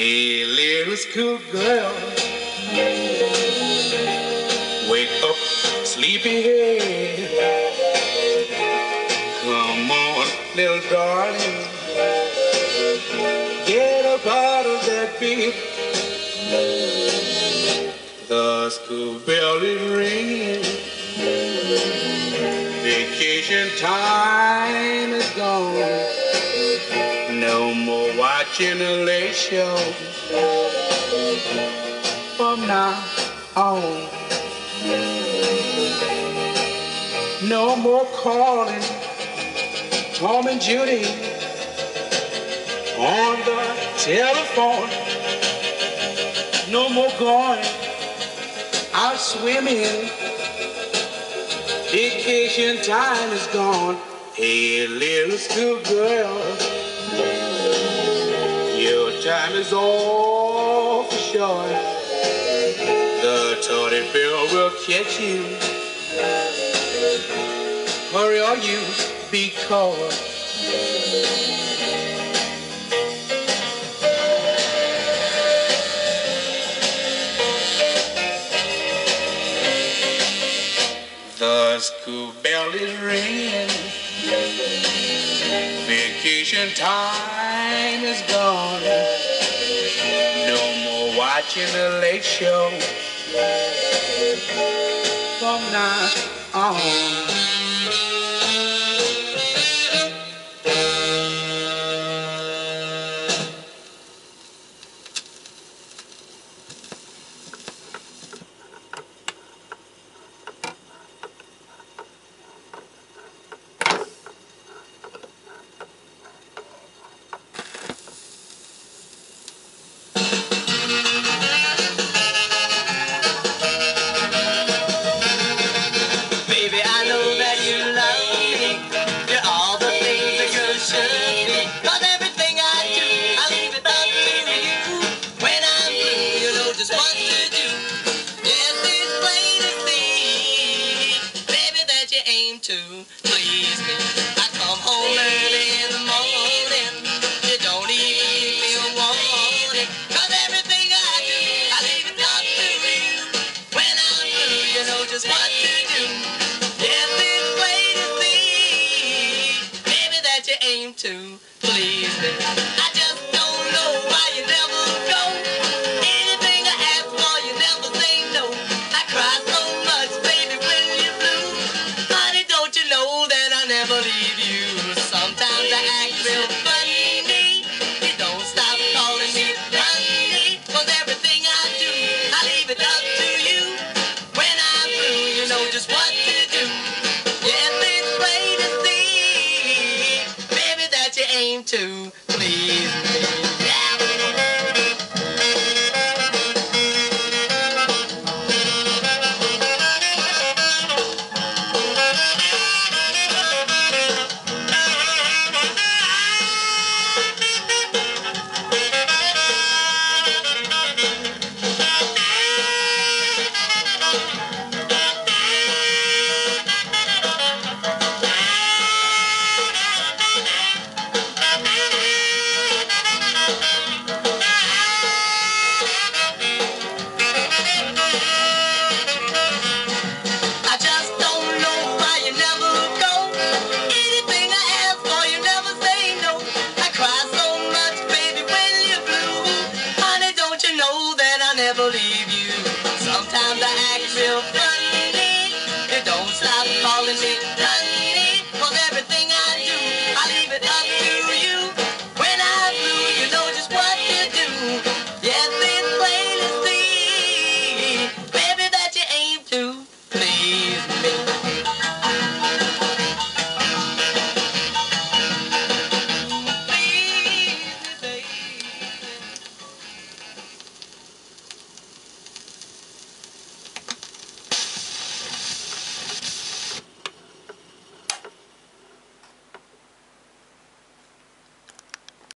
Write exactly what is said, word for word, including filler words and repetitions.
Hey, little schoolgirl, wake up, sleepyhead. Come on, little darling, get up out of that bed. The school bell is ringing. Vacation time is gone. No more watching a late show. From now on, no more calling Tom and Judy on the telephone. No more going out swimming. Vacation time is gone. Hey, little schoolgirl, your time is all for sure. The toddy bill will catch you. Hurry or you be caught. The school bell is ringing. Vacation time is gone. No more watching the late show. From now on. To please me, I come home early in the morning. You don't even give me a warning. 'Cause everything I do, I leave it up to you. When I'm through, you know just what to do. Yes, it's plain to see, baby, that you aim to please me. I just don't know why you never go. Anything I ask for, you never say no. I cry so much, baby, when you're blue. Honey, don't you know that I never leave you? Sometimes I act real funny. You don't stop calling me honey. 'Cause everything I do, I leave it up to you. When I'm through, you know just what to do. Yes, it's plain to see, baby, that you aim to please me. Yeah. Never leave you.